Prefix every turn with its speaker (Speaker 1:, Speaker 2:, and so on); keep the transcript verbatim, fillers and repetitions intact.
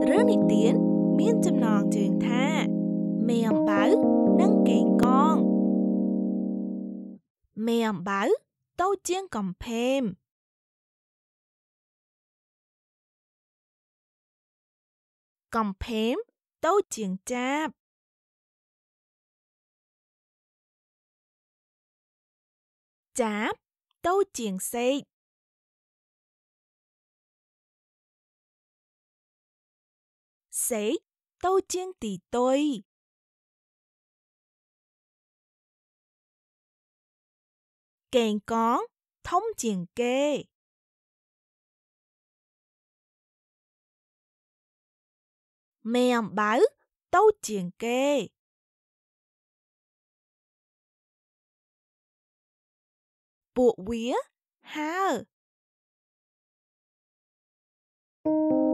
Speaker 1: Rớt nị tiến, miên châm nòng trường tha. Mẹ ẩm báo, nâng kèn con. Mẹ ẩm báo, tâu chiên cầm phêm. Cầm phêm, tâu chiên chạp. Chạp, tâu chiên xếch. Xếch, tâu chiên tì tôi. Kèn con, thông chiên kê. Mẹ ẩm báo, tâu chiên kê. Bộ vía, ha.